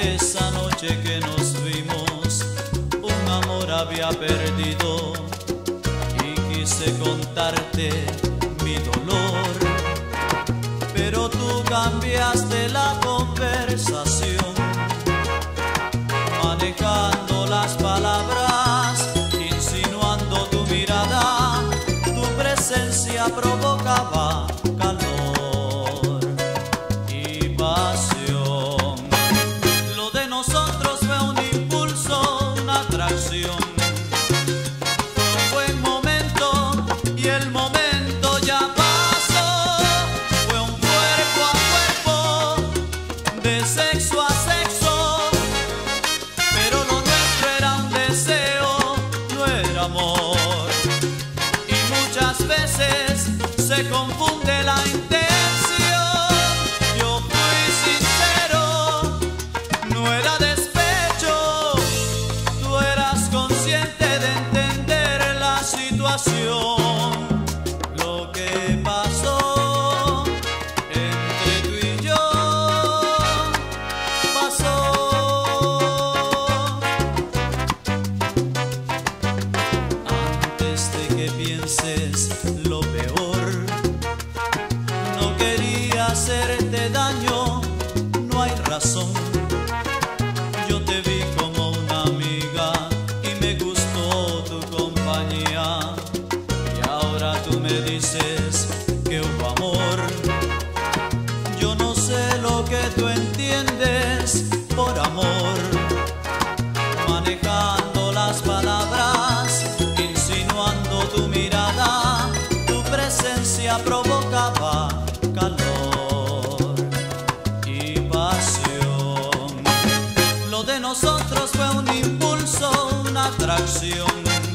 Esa noche que nos vimos, un amor había perdido y quise contarte mi dolor, pero tú cambiaste la conversación, manejando las palabras, insinuando tu mirada, tu presencia provocaba calor y pasión. Lo de nosotros fue un impulso, una atracción. Fue un buen momento y el momento ya pasó. Fue un cuerpo a cuerpo, de sexo a sexo, pero lo nuestro era un deseo, no era amor. Y muchas veces se confunde la intención. Yo fui sincero, no era despecho. Tú eras consciente de entender la situación. Lo que pasó entre tú y yo pasó. Antes de que pienses lo peor, no quería hacerte daño, no hay razón. Yo te vi como una amiga y me gustó tu compañía, y ahora tú me dices que hubo amor. Yo no sé lo que tú entiendes por amor, manejando las palabras, insinuando tu mirada, tu presencia provocaba calor y pasión. Lo de nosotros fue un impulso, una atracción.